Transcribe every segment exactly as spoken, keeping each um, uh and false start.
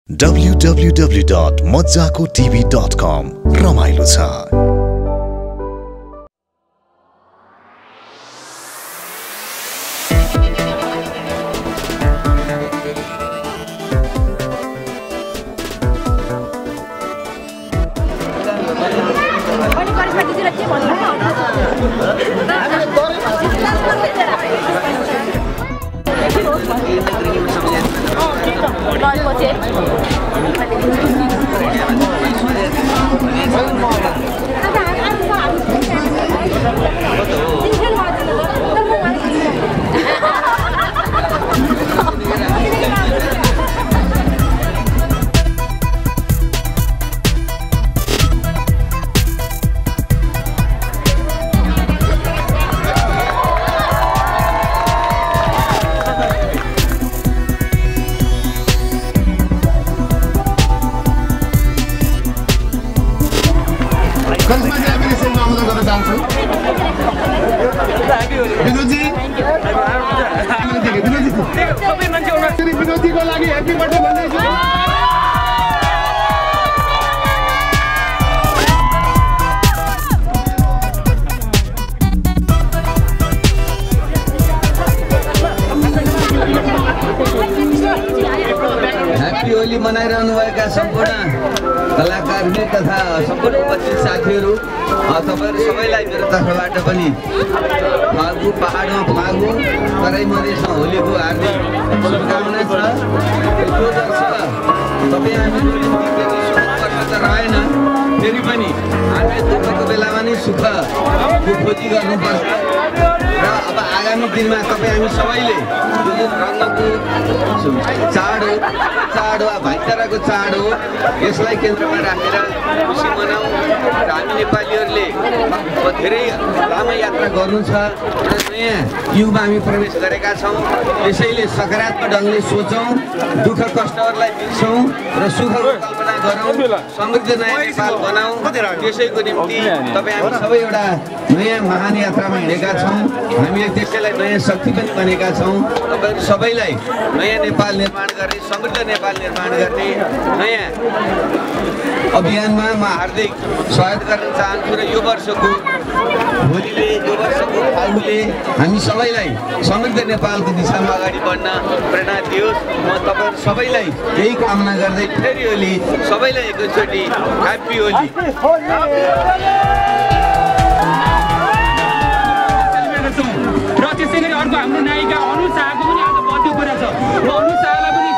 W W W dot मज्जाको TV dot com रमाइलो छ। विनोदीको लागि ह्यापी बर्थडे भन्दैछु। ह्यापी होली मनाइरहनुभएका सम्पूर्ण कलाकारहरू तथा सम्पूर्ण उपस्थित साथीहरू तपाईँहरू सबैलाई मेरो तर्फबाट पनि फागु पहाडमा फागु तराई मधेसमा होलीको हार्दिक शुभकामना छ। तपाईँ हामी सुन्नुपर्छ त रहेन, फेरि पनि हामी दुःखको बेलामा नै सुखको खोजी गर्नुपर्छ र अब आगामी दिनमा तपाईँ हामी सबैले यो जुन रङ्गको चाड हो चाड हो भाइचाराको चाड हो, यसलाई केन्द्रमा राखेर खुसी मनाउँ र हामी नेपालीहरूले धेरै लामो यात्रा गर्नु छ र नयाँ युगमा हामी प्रवेश गरेका छौँ। यसैले सकारात्मक ढङ्गले सोचौँ, दुःख कष्टहरूलाई बिर्सौँ र सुखको कल्पना गरौँ, समृद्ध नयाँ नेपाल बनाऊ। त्यसैको निम्ति तपाईँ हामी सबै एउटा नयाँ महान यात्रामा हिँडेका छौँ। हामीले त्यसैलाई नयाँ शक्ति पनि बनेका छौँ। तपाईँहरू सबैलाई नयाँ नेपाल निर्माण गर्ने, समृद्ध नेपाल निर्माण गर्ने नयाँ अभियानमा म हार्दिक सहयोग गर्न चाहन्छु र यो वर्षको होलीले, यो वर्षको फागुले हामी सबैलाई समृद्ध नेपालको दिशामा अगाडि बढ्न प्रेरणा दियोस्। म तपाईँहरू सबैलाई यही कामना गर्दै फेरि होली सबैलाई एकैचोटि ह्याप्पी होली। र त्यसै गरी अर्को हाम्रो नायिका अनु शाहको पनि आज बर्थडे कुरा छ। अनु शाहलाई पनि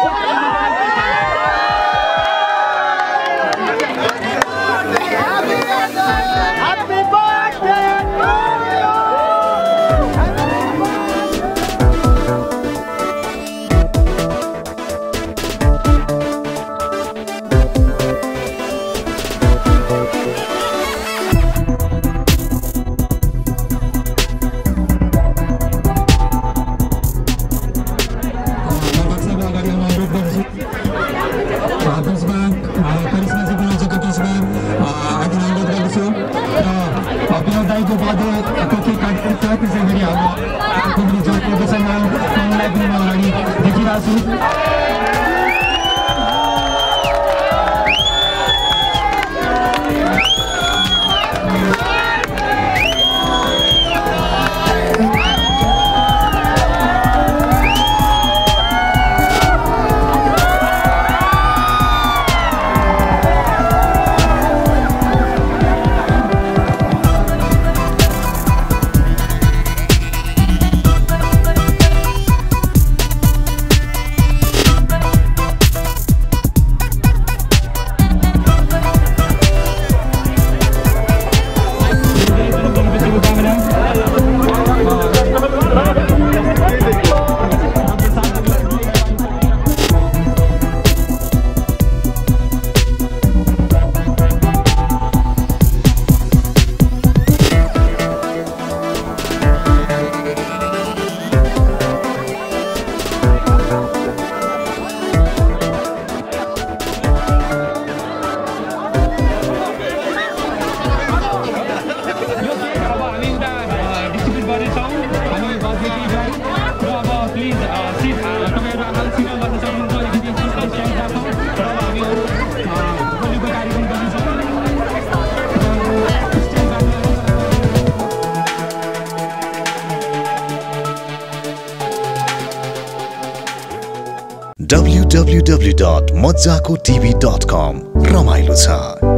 डब्ल्यू डब्ल्यू डब्ल्यू डट मज्जाको टिभी डट कम रमाइलो छ।